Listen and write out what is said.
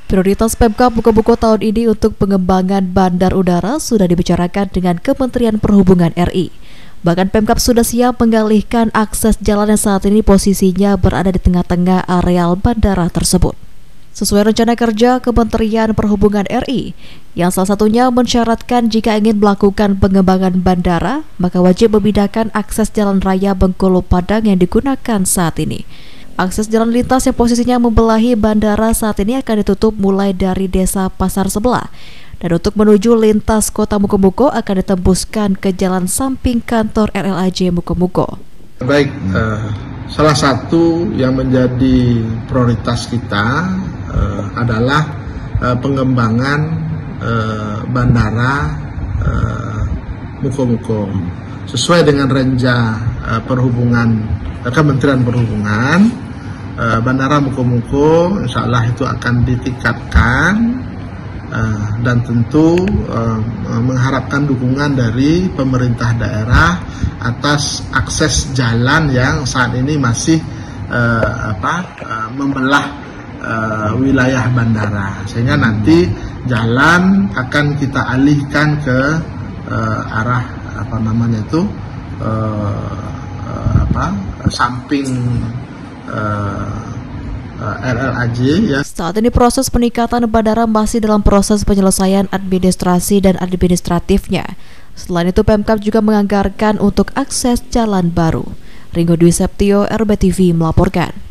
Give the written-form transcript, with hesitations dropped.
Prioritas Pemkab Mukomuko tahun ini untuk pengembangan bandar udara sudah dibicarakan dengan Kementerian Perhubungan RI. Bahkan Pemkab sudah siap mengalihkan akses jalan yang saat ini posisinya berada di tengah-tengah areal bandara tersebut. Sesuai rencana kerja Kementerian Perhubungan RI, yang salah satunya mensyaratkan jika ingin melakukan pengembangan bandara, maka wajib memindahkan akses jalan raya Bengkulu Padang yang digunakan saat ini. Akses jalan lintas yang posisinya membelahi bandara saat ini akan ditutup mulai dari desa Pasar Sebelah. Dan untuk menuju lintas kota Mukomuko akan ditembuskan ke jalan samping kantor RLAJ Mukomuko. Baik, salah satu yang menjadi prioritas kita adalah pengembangan bandara Mukomuko. Sesuai dengan renca Kementerian Perhubungan, Bandara Mukomuko insya Allah itu akan ditingkatkan dan tentu mengharapkan dukungan dari pemerintah daerah atas akses jalan yang saat ini masih membelah wilayah bandara, sehingga nanti jalan akan kita alihkan ke arah samping RLAJ ya. Saat ini proses peningkatan bandara masih dalam proses penyelesaian administrasi dan administratifnya. Selain itu Pemkab juga menganggarkan untuk akses jalan baru. Ringo Dwi Septio, RBTV melaporkan.